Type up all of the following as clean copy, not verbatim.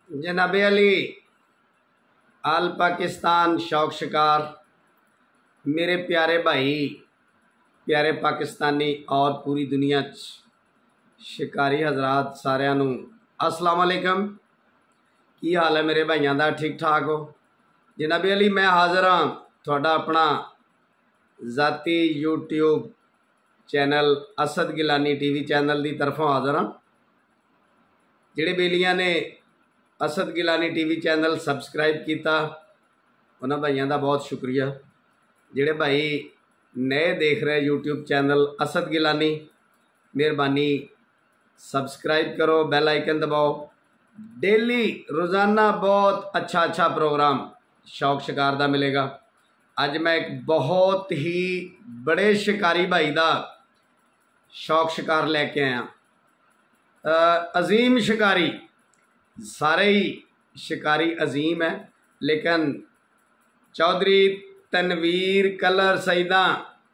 जनाब अली आल पाकिस्तान शौक शिकार मेरे प्यारे भाई प्यारे पाकिस्तानी और पूरी दुनिया शिकारी हजरात सारिਆਂ ਨੂੰ अस्सलाम वालेकुम। की हाल है मेरे भाइयों का? ठीक ठाक हो? जनाब अली मैं हाज़र हाँ थोड़ा अपना ज़ाती YouTube channel Asad Gilani TV channel की तरफों हाज़र हाँ। जिहड़े बेलियां ने Asad Gilani TV channel subscribe किया उन्होंने भाइयों का बहुत शुक्रिया। जिहड़े भाई नए देख रहे यूट्यूब चैनल असद गिलानी, मेहरबानी सबसक्राइब करो, बेल आइकन दबाओ। डेली रोज़ाना बहुत अच्छा प्रोग्राम शौक शिकार का मिलेगा। अज मैं एक बहुत ही बड़े शिकारी भाई का शौक शिकार लैके आया। अजीम शिकारी, सारे ही शिकारी अजीम है, लेकिन चौधरी तनवीर कलर सईदा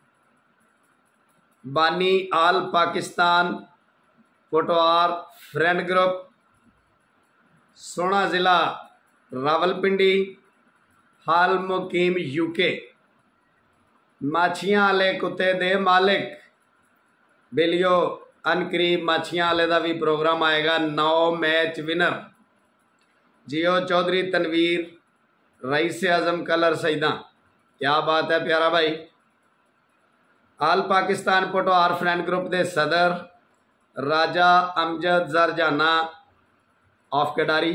बानी all Pakistan Pothohar friend group, सोहना ज़िला रावलपिंडी, हाल मुकीम यूके, माछियां वाले कुत्ते दे मालिक। बेलियो अनकरीब माछियां वाले का भी प्रोग्राम आएगा। 9 मैच विनर जियो चौधरी तनवीर रईस आजम कलर सईदा। क्या बात है प्यारा भाई। All Pakistan Pothohar friend group के सदर राजा अमजद जरजाना ऑफ कडारी,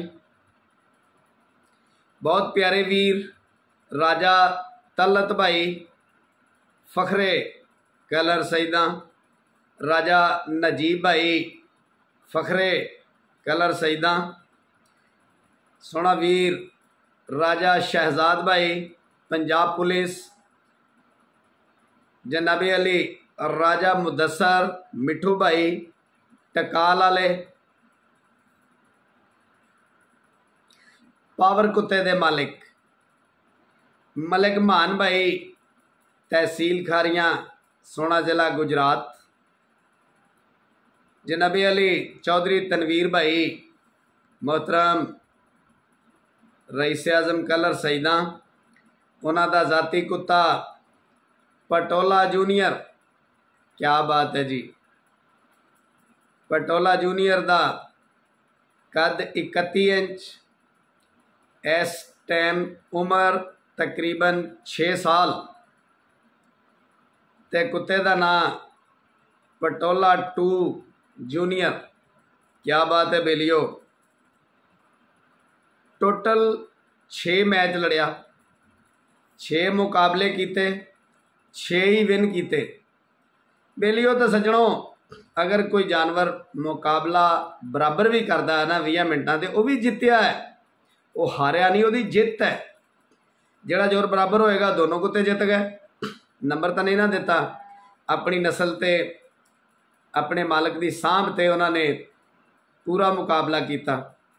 बहुत प्यारे वीर राजा तलत भाई फखरे कलर सईदा, राजा नजीब भाई फखरे कलर सईदा, सोहना वीर राजा शहजाद भाई पंजाब पुलिस, जनाबी अली राजा मुदस्सर मिठू भाई टकाल वाले, पावर कुत्ते दे मालिक मलिक मान भाई तहसील खारियां सोहना जिला गुजरात, जनाबी अली चौधरी तनवीर भाई मोहतरम रईस आजम कलर सईदा, उन्हों का जाती कुत्ता पटोला जूनियर। क्या बात है जी। पटोला जूनियर का कद 31 इंच, इस टाइम उम्र तकरीबन 6 साल, ते कुत्ते का नाम पटोला 2 जूनियर। क्या बात है बेलियो। टोटल 6 मैच लड़िया, 6 मुकाबले किते, 6 ही विन किते। बेलियो तो सज्जनों अगर कोई जानवर मुकाबला बराबर भी करता है ना 20 मिनटा से, वह भी जितया है, वो हारिया नहीं, वो जित है। जोड़ा जोर बराबर होएगा दोनों कुत्ते जित गए। नंबर तो नहीं ना दिता, अपनी नस्ल ते अपने मालिक की सांभ ते उन्होंने पूरा मुकाबला किया।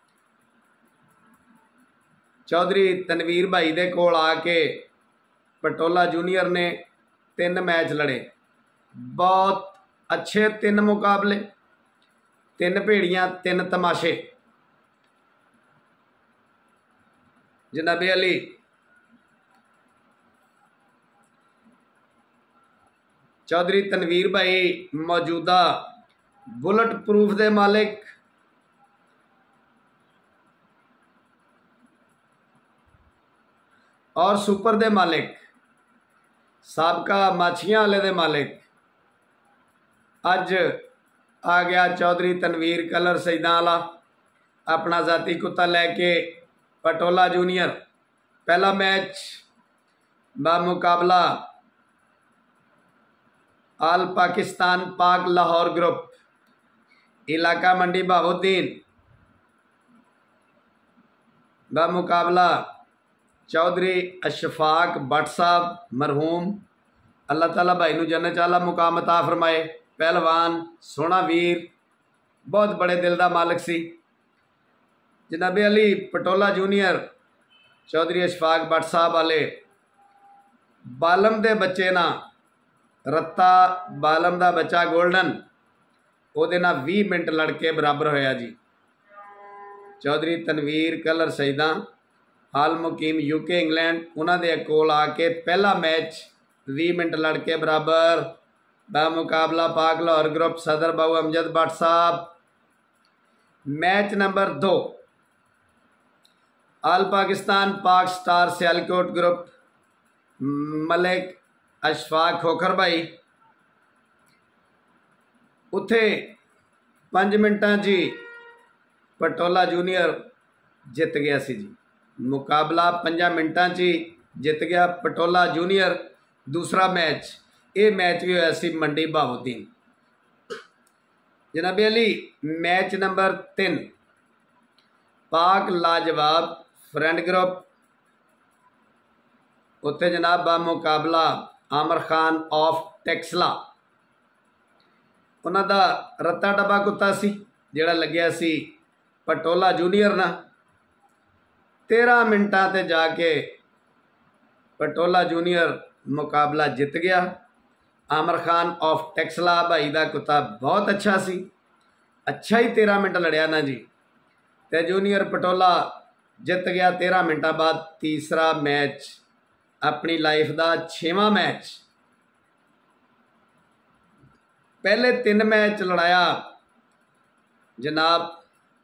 चौधरी तनवीर भाई दे कोल आके पटोला जूनियर ने 3 मैच लड़े, बहुत अच्छे 3 मुकाबले, 3 भेड़ियां 3 तमाशे। जनाबे अली चौधरी तनवीर भाई मौजूदा बुलेट प्रूफ दे मालिक, और सुपर दे मालिक, साबका माछियां वाले दे मालिक। अज आ गया चौधरी तनवीर कलर सईदा वाला अपना जाती कुत्ता लैके पटोला जूनियर। पहला मैच मुकाबला आल पाकिस्तान पाक लाहौर ग्रुप, इलाका मंडी बहाउद्दीन, मुकाबला चौधरी अशफाक भट्ट साहब मरहूम, अल्लाह ताला भाई नूं जन्नत वाला मुकाम अता फरमाए। पहलवान सोहना वीर, बहुत बड़े दिल का मालिक सी। जनाबे अली पटोला जूनियर चौधरी अशफाक भट्ट साहब वाले बालम के बच्चे ना रत्ता बालम का बच्चा गोल्डन, वो 20 मिनट लड़के बराबर होया जी। चौधरी तनवीर कलर सईदा हाल मुकीम यूके इंग्लैंड उन्होंने कोल आके पहला मैच 20 मिनट लड़के बराबर मुकाबला पाक लाहौर ग्रुप सदर बाबू अमजद भट्ट साहब। Match number 2 all Pakistan Pak star Sialkot group Malik Ashfaq Khokhar भाई उत्थे 5 मिनटां जी पटोला जूनियर जित गया सी जी। मुकाबला 5 मिनटां ची जित गया पटोला जूनियर। दूसरा मैच ये मैच भी होया सी मंडी बहाउद्दीन। जनाबे अली मैच नंबर 3 पाक लाजवाब फ्रेंड ग्रुप उत्थे जनाब बा मुकाबला आमर खान ऑफ टेक्सला उन्हां दा रत्ता डब्बा कुत्ता सी जिहड़ा लग्या सी पटोला जूनियर ना। 13 मिनटां ते जाके पटोला जूनियर मुकाबला जित गया। आमर खान ऑफ टेक्सला भाई का कुत्ता बहुत अच्छा सी, अच्छा ही 13 मिनट लड़िया ना जी ते जूनियर पटोला जित गया 13 मिनटा बाद। तीसरा मैच अपनी लाइफ का 6वां मैच। पहले 3 मैच लड़ाया जनाब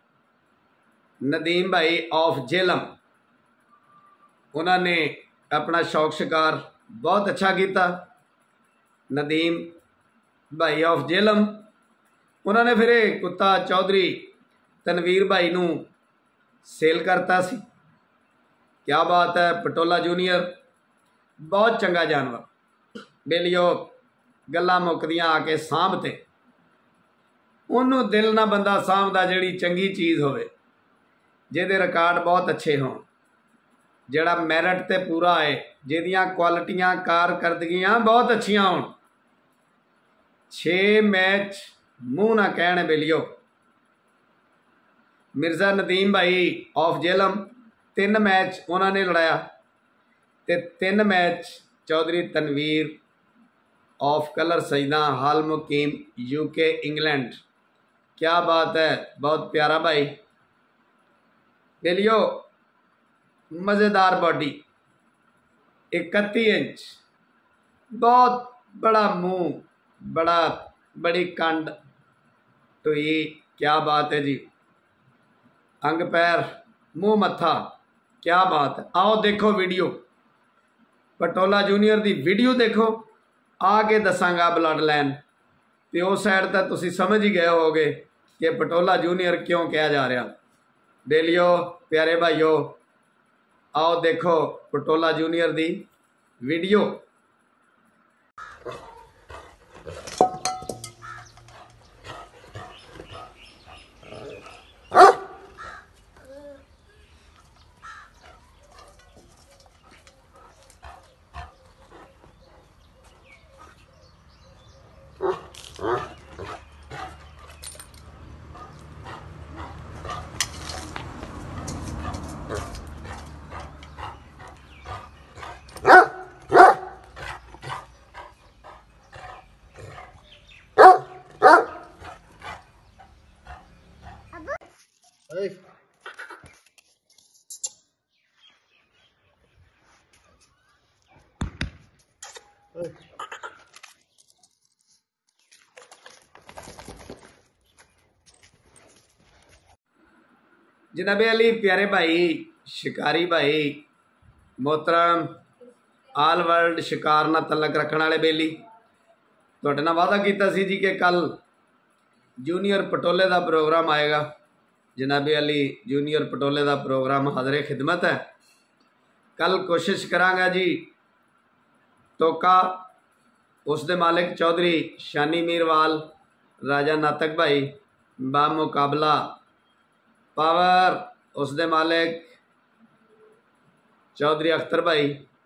नदीम भाई ऑफ जेलम उन्होंने अपना शौक शिकार बहुत अच्छा किया। नदीम भाई ऑफ जेलम उन्होंने फिर कुत्ता चौधरी तनवीर भाई नू सेल करता सी। क्या बात है। पटोला जूनियर बहुत चंगा जानवर बेलियो गल्लां मुकदियां आके सांभते उन्होंने दिल ना बंदा सांभदा जिहड़ी चंगी चीज़ होवे जिहदे रिकॉर्ड बहुत अच्छे हों जिहड़ा मैरिट ते पूरा है जिहदियां क्वालिटियां कारकरदगियां बहुत अच्छियां होण। 6 मैच मूँह ना कहने बेलियो। मिर्ज़ा नदीम भाई ऑफ जेलम 3 मैच उन्होंने लड़ाया ते 3 मैच चौधरी तनवीर ऑफ कलर सईदा हाल मुकीम यूके इंग्लैंड। क्या बात है। बहुत प्यारा भाई बेलियो मज़ेदार बॉडी 31 इंच बहुत बड़ा मुंह बड़ी कंड टुई। क्या बात है जी। अंग पैर मुंह मत्था क्या बात है। आओ देखो वीडियो पटोला जूनियर की वीडियो देखो आके दसांगा ब्लड लैन तो उस साइड तक तुसी समझ ही गए होगे कि पटोला जूनियर क्यों कहा जा रहा। बेलियो प्यारे भाइयों आओ देखो पटोला जूनियर की वीडियो। जनाबे अली प्यारे भाई शिकारी भाई मोहतरम आल वर्ल्ड शिकार ना तलक रखने वाले बेली तुहाडे नाल वादा किया सी जी कि कल जूनियर पटोले का प्रोग्राम आएगा। जनाबे अली जूनियर पटोले का प्रोग्राम हाज़िर खिदमत है। कल कोशिश करांगा जी टोका उसके मालिक चौधरी शानी मीरवाल राजा नातक भाई बा मुकाबला पावर उसके मालिक चौधरी अख्तर भाई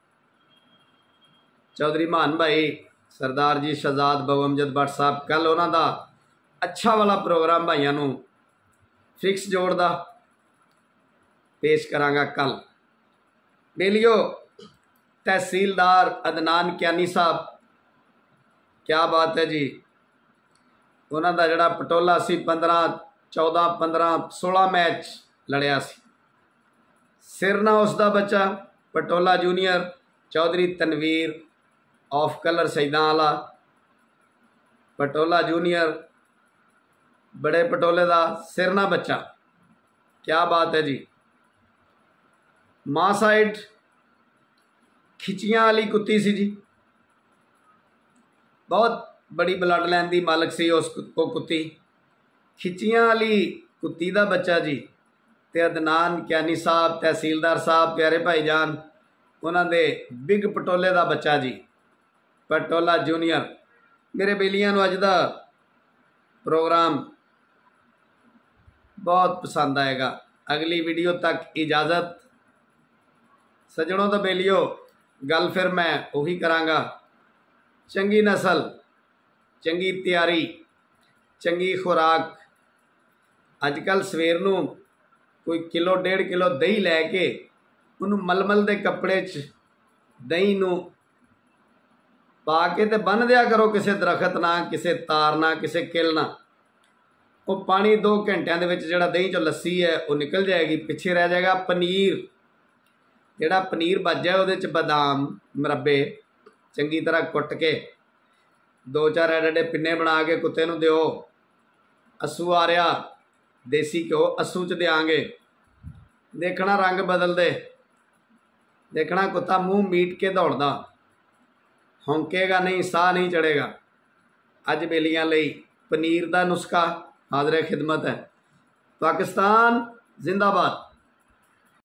चौधरी मान भाई सरदार जी शहजाद बाबू अमजद भट्ट साहब। कल उन्हों का अच्छा वाला प्रोग्राम भाइयों नूं फिक्स जोड़ दा पेश करांगा कल। बेलियो तहसीलदार अदनान क्यानी साहब क्या बात है जी। उन्हों का जोड़ा पटोला सी 15 14 15 16 मैच लड़िया सी। सिर ना उसका बच्चा पटोला जूनियर चौधरी तनवीर ऑफ कलर शहीदां वाला पटोला जूनियर बड़े पटोले का सिर ना बच्चा। क्या बात है जी। मां साइड खिचियां वाली कुत्ती सी जी, बहुत बड़ी ब्लड लाइन की मालक सी उस कुत्ती। खिचियां वाली कुत्ती का बच्चा जी। ते अदनान क्यानी साहब तहसीलदार साहब प्यारे भाईजान उन्होंने बिग पटोले का बच्चा जी पटोला जूनियर। मेरे बेलियां नूं अज दा प्रोग्राम बहुत पसंद आएगा। अगली वीडियो तक इजाज़त सजनों। तो बेलियो गल फिर मैं उही करांगा। चंगी नस्ल, चंगी तैयारी, चंगी खुराक। अजकल सवेर नूं कोई किलो 1.5 किलो दही लैके उन्होंने मलमल के कपड़े च दही नूं पा के ते बन दिया करो किसी दरखत ना, किसी तार ना, किसी किल ना। वो पानी 2 घंटिया के जिहड़ा दही चो लस्सी है वो निकल जाएगी। पिछे रह जाएगा पनीर। जिहड़ा पनीर बच जाए उहदे च बादाम मुरब्बे चंगी तरह कुट के 2-4 एडे पिन्ने बना के कुत्ते नूं दिओ। अस्सू आ रहा देसी घ्यो अस्सू च देंगे। देखना रंग बदलते, देखना कुत्ता मूँह मीट के दौड़दा, हौंकेगा नहीं, साह नहीं चढ़ेगा। अज बेलियां लई पनीर का नुस्खा हाज़िर खिदमत है। पाकिस्तान जिंदाबाद।